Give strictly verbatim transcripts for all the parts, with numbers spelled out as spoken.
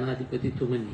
ජනාධිපතිතුමනි,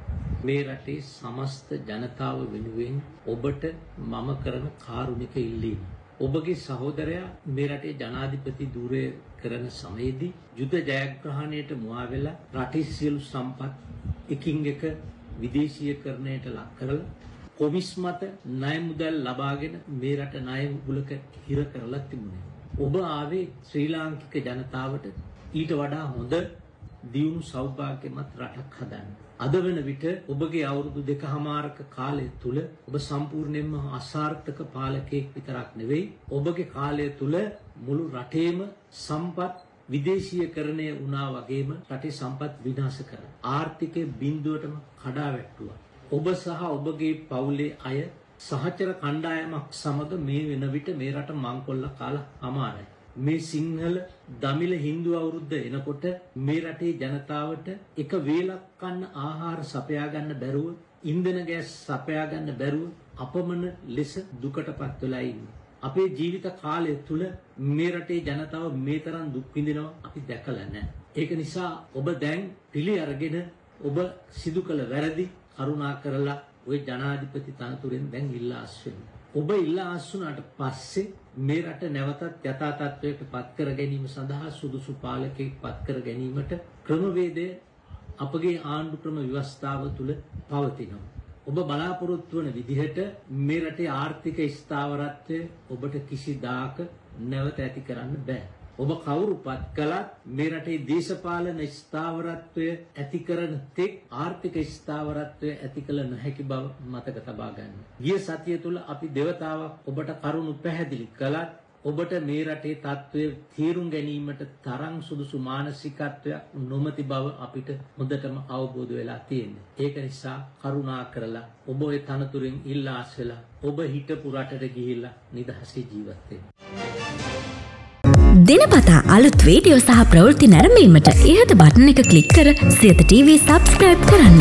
මේ රටේ සමස්ත ජනතාව වෙනුවෙන් ඔබට මම කරන කාරුණික ඉල්ලීම. ඔබගේ සහෝදරයා මේ රටේ ජනාධිපති ධූරය කරන සමයේදී යුද ජයග්‍රහණයට මුවා වෙලා රටේ සියලු සම්පත් එකින් එක විදේශීයකරණයට ලක් කරලා කොමිස් මත ණය මුදල් ලබාගෙන මේ රට ණය මුගලක හිර කරලා තිබුණේ. ඔබ ආවේ ශ්‍රී ලාංකික ජනතාවට ඊට වඩා හොඳ දියුණු සෞභාග්‍යමත් රටක් හදන්න. අද වන විට ඔබගේ අවුරුදු දෙකමාරක කාලය තුල ඔබ සම්පූර්ණයෙන්ම අසාර්ථක පාලකයෙක් විතරක් නෙවෙයි, ඔබගේ කාලය තුල මුළු රටේම සම්පත් විදේශීයකරණය වුණා වගේම රටේ සම්පත් විනාශ කරා. ආර්ථිකයේ බිඳුවටම කඩා වැටුවා. ඔබ සහ ඔබගේ පවුලේ අය සහචර කණ්ඩායමක් සමග මේ වෙන විට මේ රට මංකොල්ල කාලා අමාරයි. මේ සිංහල දමිළ හින්දු අවුරුද්ද එනකොට මේ රටේ ජනතාවට එක වේලක් කන්න ආහාර සපයා ගන්න බැරුව, ඉන්ධන ගෑස් සපයා ගන්න බැරුව අපමණ ලෙස දුකටපත් වෙලා ඉන්නේ. අපේ ජීවිත කාලය තුල මේ රටේ ජනතාව මේ තරම් දුක් විඳිනවා අපි දැකලා නැහැ. ඒක නිසා ඔබ දැන් පිළි අරගෙන ඔබ සිදු කළ වැරදි කරුණා කරලා ওই ජනාධිපති තනතුරෙන් දැන් ඉල්ලා අස්වෙන්න. ඔබ ඉල්ලා අස්වුණාට පස්සේ මේ රට නැවතත් යථා තත්ත්වයට පත් කර ගැනීම සඳහා සුදුසු පාලකයෙක් පත් කර ගැනීමට ක්‍රමවේදය අපගේ ආණ්ඩු ක්‍රම ව්‍යවස්ථාව තුළ පවතිනවා. ඔබ බලාපොරොත්තු වන විදිහට මේ රටේ ආර්ථික ස්ථාවරත්වය ඔබට කිසිදාක නැවත ඇති කරන්න බෑ. ඔබ කවුරු පත් කළත් මේ රටේ දේශපාලන ස්ථාවරත්වය ඇති කරන තෙක් ආර්ථික ස්ථාවරත්වය ඇති කළ නොහැකි බව මතක තබා ගන්න. ගිය සතිය තුල අපි දෙවතාවක් ඔබට කරුණු පැහැදිලි කළත් ඔබට මේ රටේ තත්ත්වය තේරුම් ගැනීමට තරම් සුදුසු මානසිකත්වයක් නොමැති බව අපිට හොඳටම අවබෝධ වෙලා තියෙනවා. ඒක නිසා කරුණා කරලා ඔබ ඒ තනතුරෙන් ඉල්ලා අස්වලා ඔබ හිටපු රටට ගිහිල්ලා නිදහසේ ජීවත් වෙන්න. දිනපතා අලුත් වීඩියෝ සහ ප්‍රවෘත්ති නැරඹීමට ඉහත බටන් එක ක්ලික් කර සියත ටීවී සබ්ස්ක්‍රයිබ් කරන්න.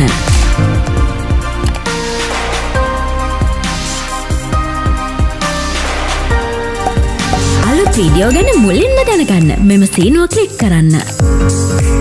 අලුත් වීඩියෝ ගැන මුලින්ම දැනගන්න මෙම සීනුව ක්ලික් කරන්න.